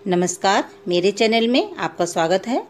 नमस्कार, मेरे चैनल में आपका स्वागत है।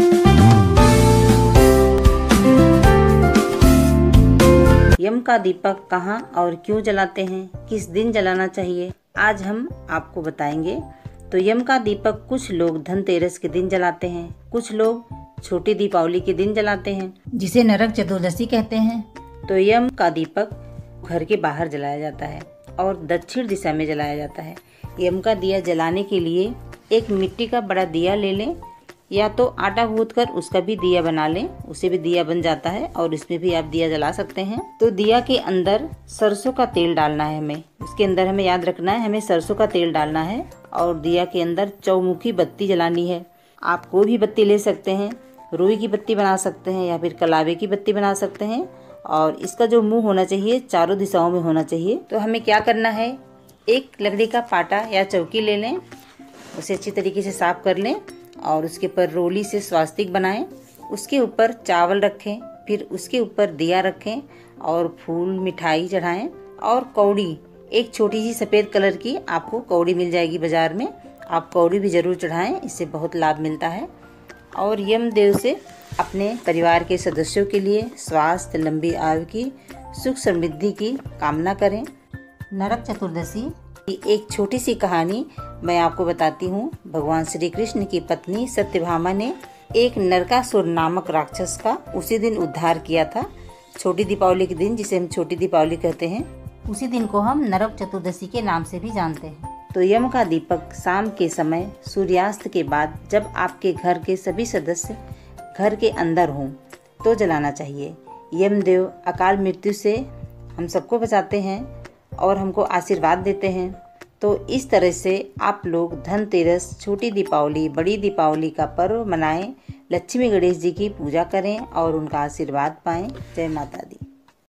यम का दीपक कहाँ और क्यों जलाते हैं, किस दिन जलाना चाहिए, आज हम आपको बताएंगे। तो यम का दीपक कुछ लोग धनतेरस के दिन जलाते हैं, कुछ लोग छोटी दीपावली के दिन जलाते हैं, जिसे नरक चतुर्दशी कहते हैं। तो यम का दीपक घर के बाहर जलाया जाता है और दक्षिण दिशा में जलाया जाता है। यम का दिया जलाने के लिए एक मिट्टी का बड़ा दिया ले लें, या तो आटा गूंथ कर उसका भी दिया बना लें, उसे भी दिया बन जाता है और इसमें भी आप दिया जला सकते हैं। तो दिया के अंदर सरसों का तेल डालना है हमें, उसके अंदर हमें याद रखना है हमें सरसों का तेल डालना है। और दिया के अंदर चौमुखी बत्ती जलानी है। आप कोई भी बत्ती ले सकते हैं, रुई की बत्ती बना सकते हैं या फिर कलावे की बत्ती बना सकते हैं। और इसका जो मुंह होना चाहिए चारों दिशाओं में होना चाहिए। तो हमें क्या करना है, एक लकड़ी का पाटा या चौकी ले लें, उसे अच्छी तरीके से साफ कर लें और उसके ऊपर रोली से स्वास्तिक बनाएं। उसके ऊपर चावल रखें, फिर उसके ऊपर दिया रखें और फूल मिठाई चढ़ाएं। और कौड़ी, एक छोटी सी सफ़ेद कलर की आपको कौड़ी मिल जाएगी बाजार में, आप कौड़ी भी ज़रूर चढ़ाएं, इससे बहुत लाभ मिलता है। और यम देव से अपने परिवार के सदस्यों के लिए स्वास्थ्य, लंबी आयु की, सुख समृद्धि की कामना करें। नरक चतुर्दशी की एक छोटी सी कहानी मैं आपको बताती हूँ। भगवान श्री कृष्ण की पत्नी सत्यभामा ने एक नरकासुर नामक राक्षस का उसी दिन उद्धार किया था। छोटी दीपावली के दिन, जिसे हम छोटी दीपावली कहते हैं, उसी दिन को हम नरक चतुर्दशी के नाम से भी जानते हैं। तो यम का दीपक शाम के समय सूर्यास्त के बाद, जब आपके घर के सभी सदस्य घर के अंदर हों, तो जलाना चाहिए। यमदेव अकाल मृत्यु से हम सबको बचाते हैं और हमको आशीर्वाद देते हैं। तो इस तरह से आप लोग धनतेरस, छोटी दीपावली, बड़ी दीपावली का पर्व मनाएं, लक्ष्मी गणेश जी की पूजा करें और उनका आशीर्वाद पाएं। जय माता दी।